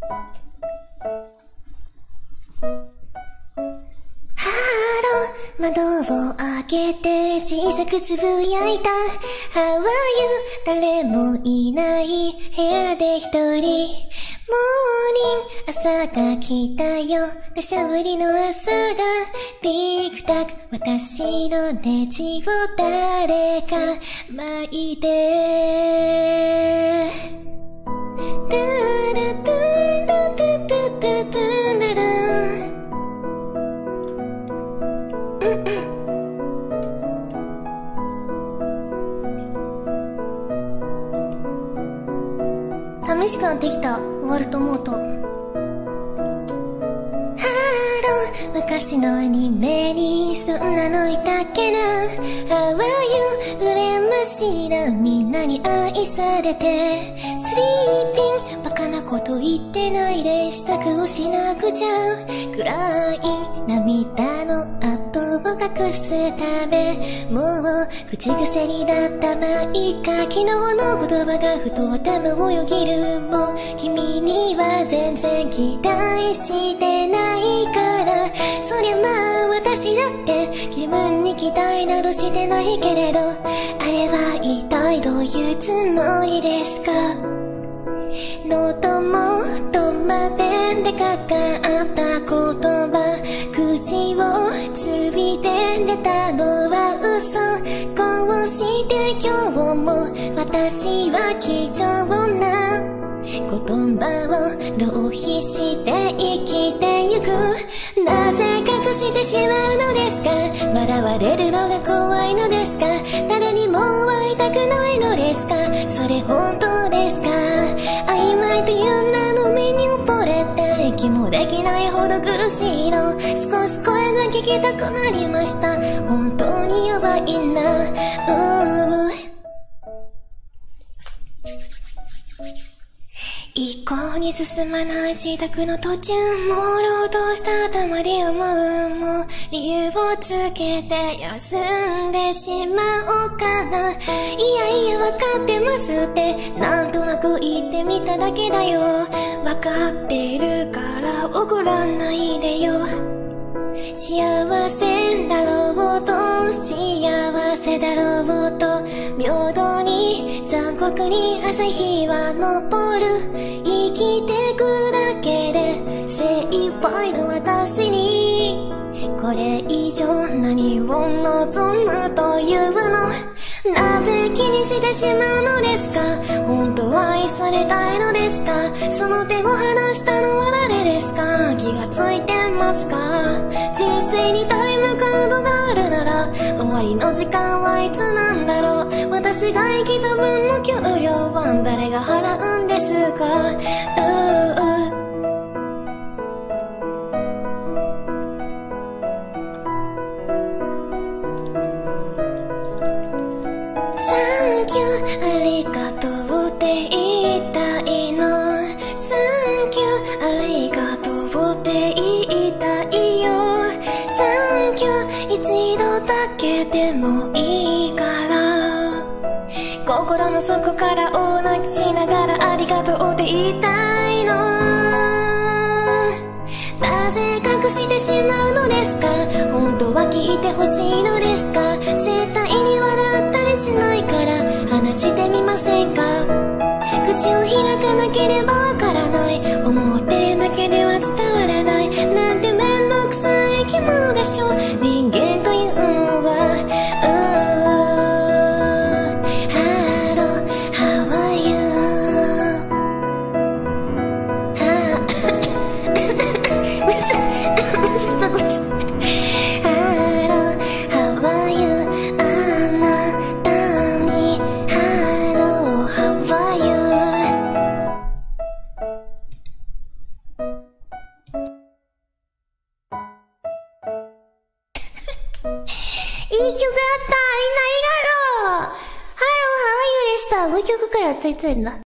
窓を開けて小さくつぶやいた How are you 誰もいない部屋で一人モーニング朝が来たよ土砂降りの朝がティックタック私のネジを誰か巻いてタラタンタタタタタララ寂しくなってきた。終わると思うと。ハロー、昔のアニメにそんなのいたっけな。How are you、羨ましいな、みんなに愛されて。スリーピング、バカなこと言ってないで支度をしなくちゃ。暗い涙の後を隠すため、もう口癖になったまいか。昨日の言葉がふと頭をよぎる。もう君には全然期待してないから。そりゃまあ私だって気分に期待などしてないけれど、あれは一体どういうつもりですか。喉元まででかかった言葉、口をつびて出たのは嘘。こうして今日も私は貴重な言葉を浪費して生きてゆく。なぜ隠してしまうのですか。笑われるのが怖いのですか。誰にも会いたくないのですか。それ本当ですか。曖昧という名の目に溺れて息もできないほど苦しいの。少し声が聞きたくなりました。本当に弱いな。一向に進まない支度の途中、朦朧とした頭で思う。もう理由をつけて休んでしまおうかな。いやいやわかってますってなんとなく言ってみただけだよ。わかってるから怒らないでよ。幸せだろうと幸せだろうと平等に残酷に朝日は昇る。生きてくだけで精一杯の私にこれ以上何を望むというの。なぜ気にしてしまうのですか。本当は愛されたいのですか。その手を離したのは誰ですか。気がついてますか。人生にタイムカードがあるなら終わりの時間はいつなんだろう。私が生きた分の給料は誰が払うんですか。ありがとうって言いたいの。Thank you ありがとうって言いたいよ。Thank you 一度だけでもいいから。心の底から大泣きしながらありがとうって言いたいの。なぜ隠してしまうのですか。本当は聞いてほしいのですか。絶対に笑ったりしないから話してみませんか。口を開かなければわからない。思ってるだけでは伝わらない。なんてめんどくさい生き物でしょ。人間というのはもう一曲くらい歌いたいな。